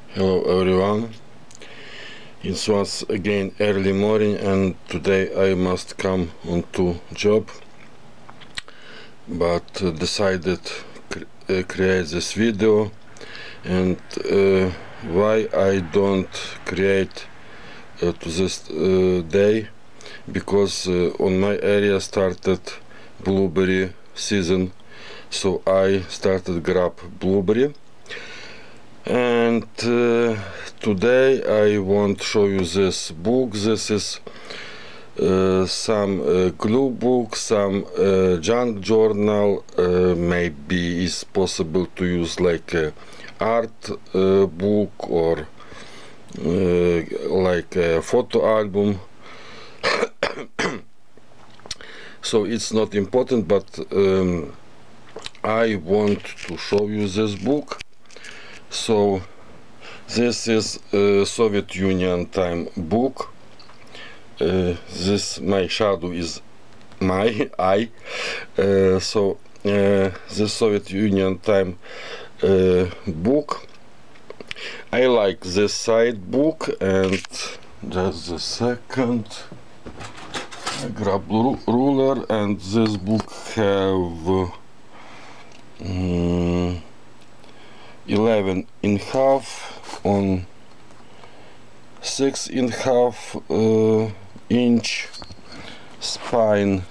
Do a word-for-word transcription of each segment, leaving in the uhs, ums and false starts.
Hello everyone, it was again early morning and today I must come on to job, but uh, decided cr uh, create this video. And uh, why I don't create uh, to this uh, day, because uh, on my area started blueberry season, so I started grab blueberry. And uh, today I want to show you this book. This is uh, some uh, glue book, some uh, junk journal. Uh, maybe it's possible to use like a art uh, book or uh, like a photo album. So it's not important, but um, I want to show you this book. So this is a Soviet Union time book. Uh, this my shadow is my eye. Uh, so uh, this Soviet Union time uh, book. I like this side book, and just a second. I grab ru ruler, and this book have. Um, eleven and a half on six and a half uh, inch. Spine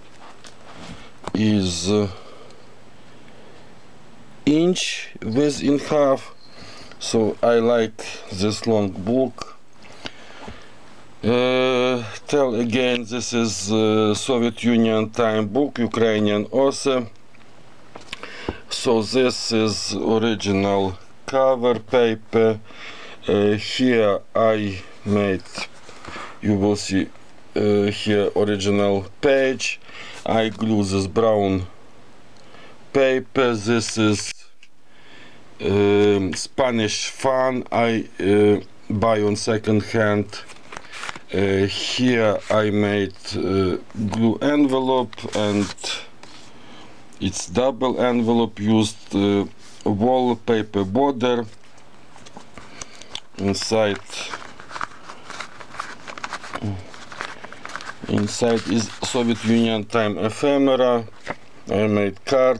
is uh, inch with in half, so I like this long book. Uh, tell again, this is uh, Soviet Union time book, Ukrainian author. So this is original cover paper. Uh, here I made, you will see uh, here original page. I glue this brown paper. This is um, Spanish fan I uh, buy on second hand. Uh, here I made uh, glue envelope, and it's double envelope, used uh, wallpaper border. Inside inside is Soviet Union time ephemera. I made card.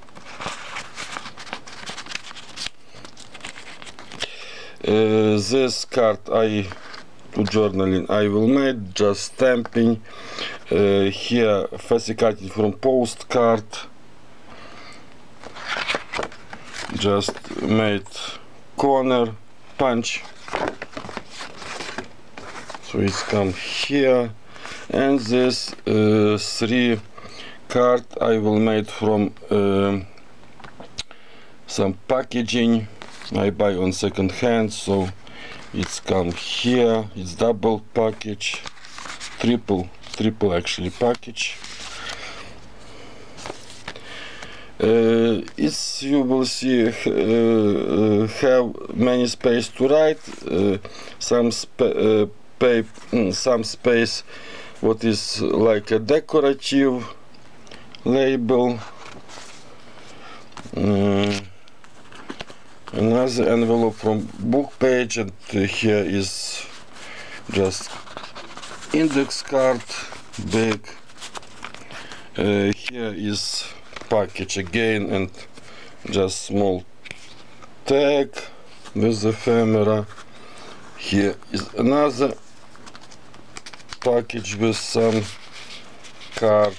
Uh, this card I to journaling I will make just stamping. Uh, here fasciculated from postcard. Just made corner punch, so it's come here. And this uh, three card I will make from uh, some packaging I buy on second hand, so it's come here. It's double package, triple triple actually package. Uh, it's, you will see, uh, uh, have many space to write, uh, some spa uh, paper, some space what is like a decorative label. Uh, another envelope from book page, and uh, here is just index card, big. Uh, here is package again, and just small tag with the ephemera. Here is another package with some card,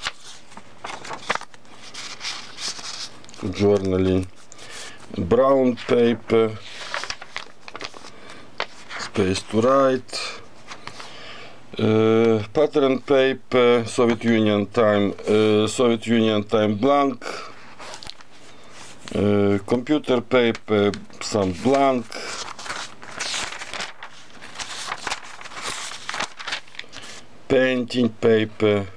journaling, brown paper, space to write, uh, pattern paper, Soviet Union time, uh, Soviet Union time blank, uh, computer paper, some blank, painting paper,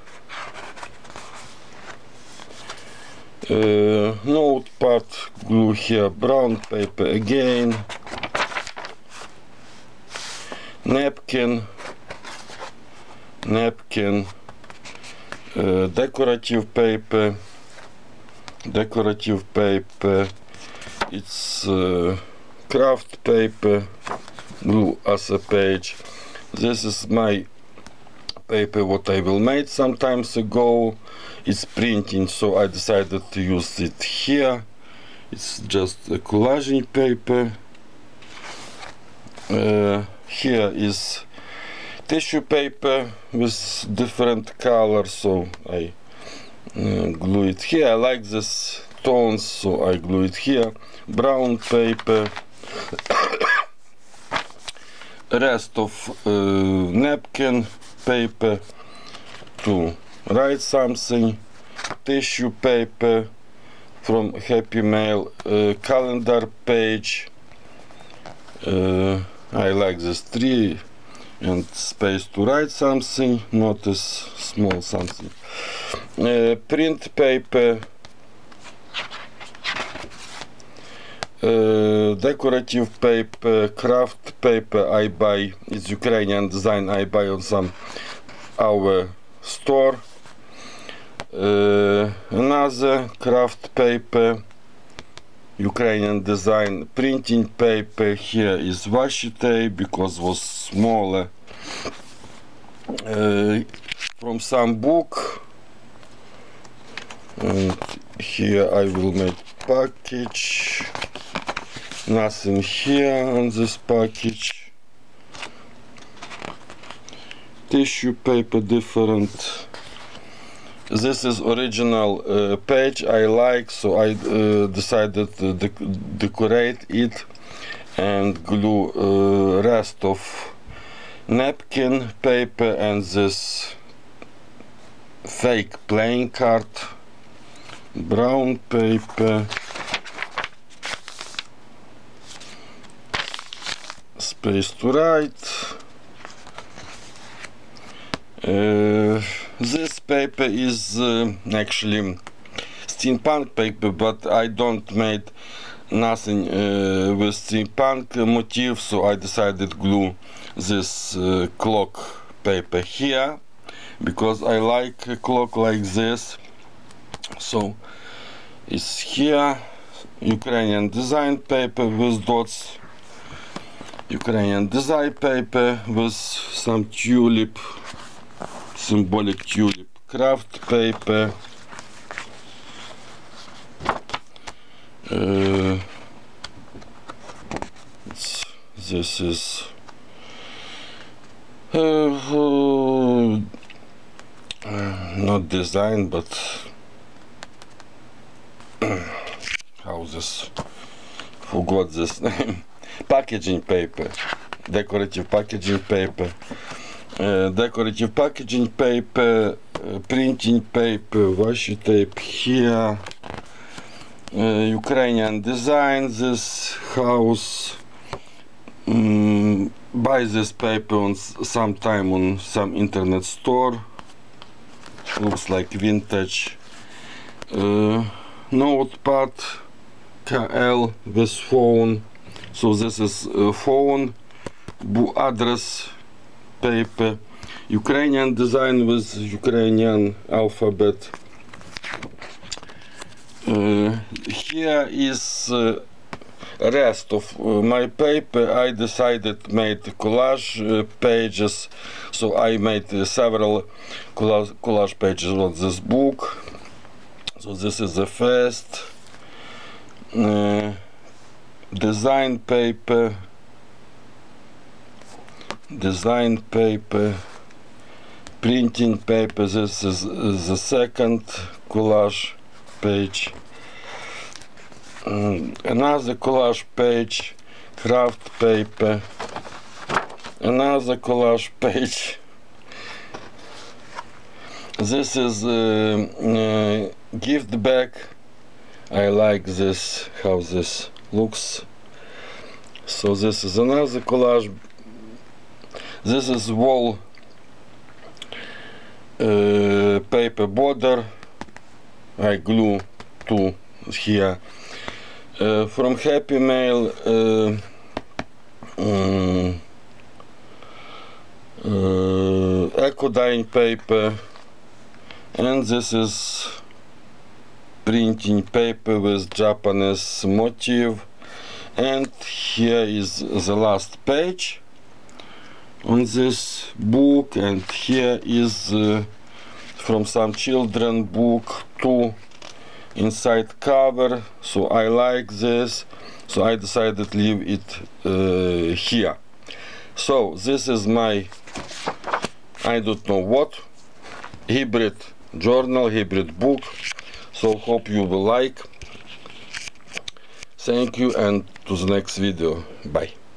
uh, notepad, glue here, brown paper again, napkin, napkin, uh, decorative paper, decorative paper. It's uh, craft paper, glue as a page. This is my paper what I will make some times ago. It's printing, so I decided to use it here. It's just a collaging paper. Uh, here is tissue paper with different colors, so I uh, glue it here. I like this tones, so I glue it here. Brown paper. Rest of uh, napkin paper to write something. Tissue paper from Happy Mail. Uh, calendar page. Uh, I like this tree and space to write something, not as small something. Uh, print paper. Uh, decorative paper, craft paper I buy, it's Ukrainian design, I buy on some our store. Uh, another craft paper, Ukrainian design, printing paper. Here is washi tape because it was smaller. Uh, from some book, and here I will make package. Nothing here on this package. Tissue paper different. This is original uh, page I like, so I uh, decided to de decorate it and glue uh, rest of napkin paper and this fake playing card. Brown paper. Space to write. Uh, this paper is uh, actually steampunk paper, but I don't make nothing uh, with steampunk motif, so I decided to glue this uh, clock paper here because I like a clock like this. So it's here. Ukrainian design paper with dots. Ukrainian design paper with some tulip, symbolic tulip. Craft paper. Uh, this is uh, uh, not design, but how this, forgot this name. Packaging paper, decorative packaging paper, uh, decorative packaging paper, uh, printing paper, washi tape here, uh, Ukrainian design, this house. Um, buy this paper on sometime on some internet store. Looks like vintage. Uh, notepad K L with phone. So this is a phone address paper. Ukrainian design with Ukrainian alphabet. Uh, here is uh, rest of uh, my paper. I decided made collage uh, pages, so I made uh, several collage, collage pages on this book. So this is the first. Uh, design paper, design paper, printing paper. This is the second collage page. Um, another collage page, craft paper, another collage page. This is a uh, uh, gift bag. I like this, how this looks. So this is another collage. This is wall uh, paper border. I glue two here. Uh, from Happy Mail, uh, um, uh, eco dyeing paper, and this is printing paper with Japanese motif, And here is the last page on this book, and here is uh, from some children book too, inside cover. So I like this, so I decided to leave it uh, here. So this is my, I don't know what, hybrid journal, hybrid book. So hope you will like. Thank you, and to the next video. Bye.